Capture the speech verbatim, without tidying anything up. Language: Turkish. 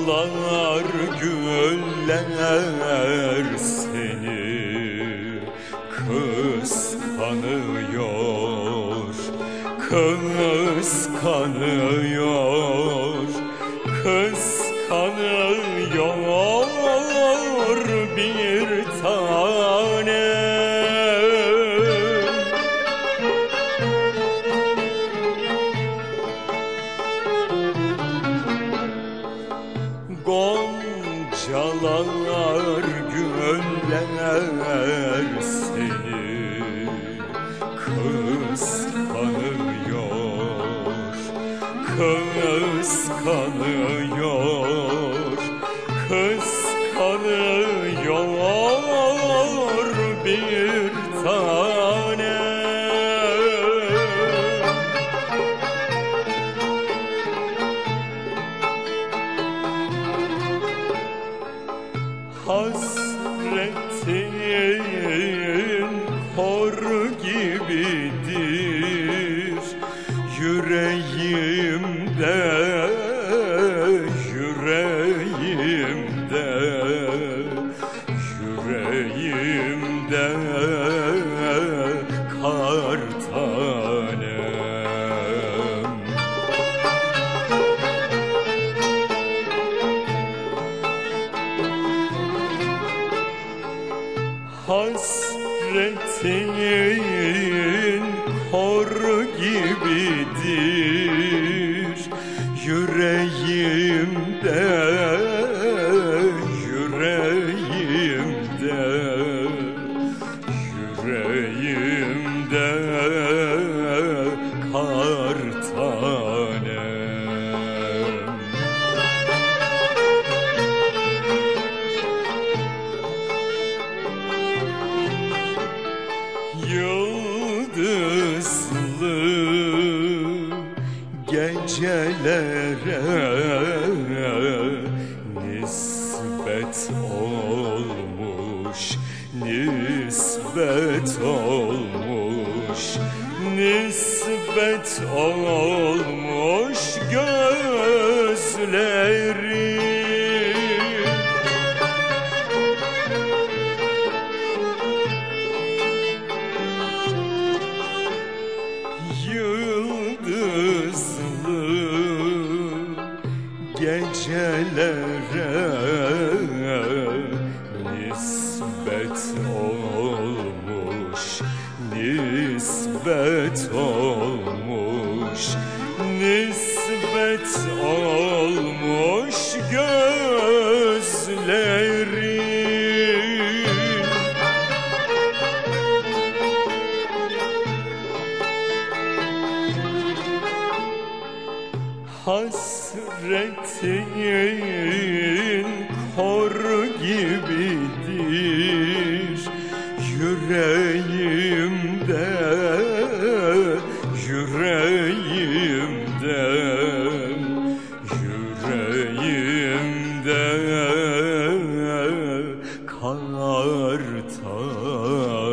Goncalar güller seni kıskanıyor, kıskanıyor, kıskanıyor bir tane. Goncalar güller seni kıskanıyor, kıskanıyor, kıskanıyor bir tane. Hasretin kor gibidir yüreğimde, yüreğimde, yüreğimde kar tanem. Hasretin kor gibidir yüreğimde, yüreğimde, yüreğimde kar tanem. Yıldızlı gecelere nispet olmuş, nispet olmuş, nispet olmuş gözleri. Yıldızlı gecelere nispet olmuş, nispet olmuş, nispet olmuş gözleri. Hasretin kor gibidir yüreğimde, yüreğimde, yüreğimde kar tanem.